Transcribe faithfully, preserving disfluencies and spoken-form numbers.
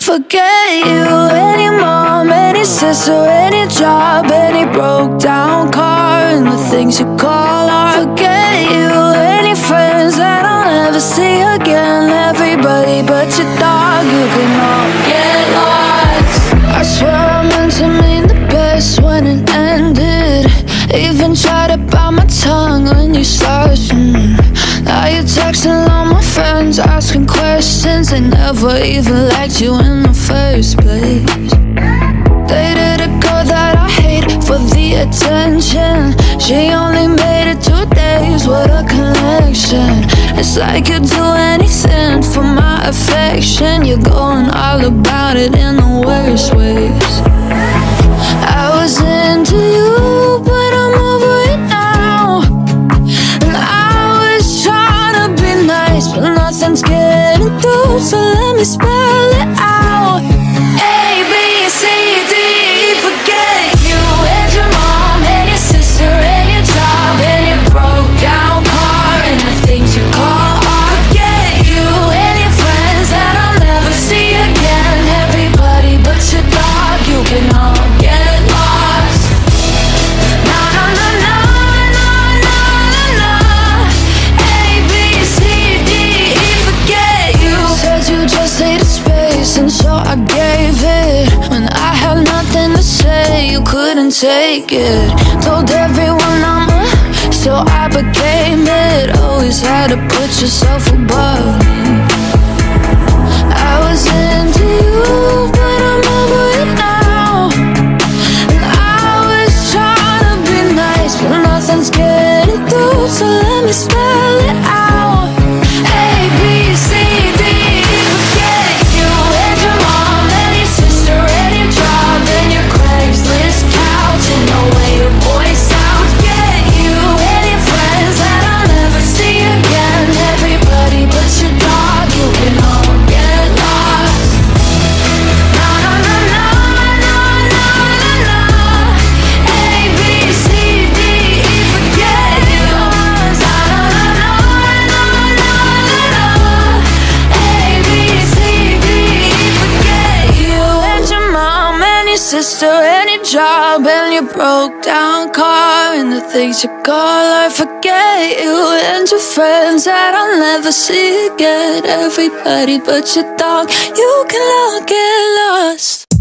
Forget you, any mom, any sister, any job, any broke down car, and the things you call art. Forget you, any friends that I'll never see again, everybody but your dog, you can all get lost. I swear I meant to mean the best when it ended. Even tried to bite my tongue when you started. mm. Now you're texting all my friends, asking questions. They never even liked you in the first place. Dated a girl that I hate for the attention. She only made it two days, what a connection. It's like you'd do anything for my affection. You're going all about it in the worst ways. I was into you, but I'm over it now. And I was trying to be nice, but nothing's getting through, so let me spell it out. A, B, C, D, E, forget you and your mom and your sister and your job and your broke down car and the things you call art. Forget you and your friends that I'll never see again, everybody but your dog, you can all get lost. Na na na na na na na na. A, B, C, D, E, forget you. Said you just needed space, and so I gave it. When I had nothing to say, you couldn't take it. Told everyone I'm a, so I became it. Always had to put yourself above me. I was into you, but I'm over it now. And I was trying to be nice, but nothing's getting through, so let me spell it out. A, B, C, D, E, forget you and your mom and your sister and your job and your Craigslist couch and the way your voice sounds. Forget you and your friends that I'll never see again, everybody but your dog, you can all get lost. Na na na na na na na na. A, B, C, D, E, forget you. Na na na na na na na na. A, B, C, D, E, forget you and your mom and your sister and your job and your broke down car and the things you call her. Forget you and your friends that I'll never see again, everybody but your dog, you can all get lost.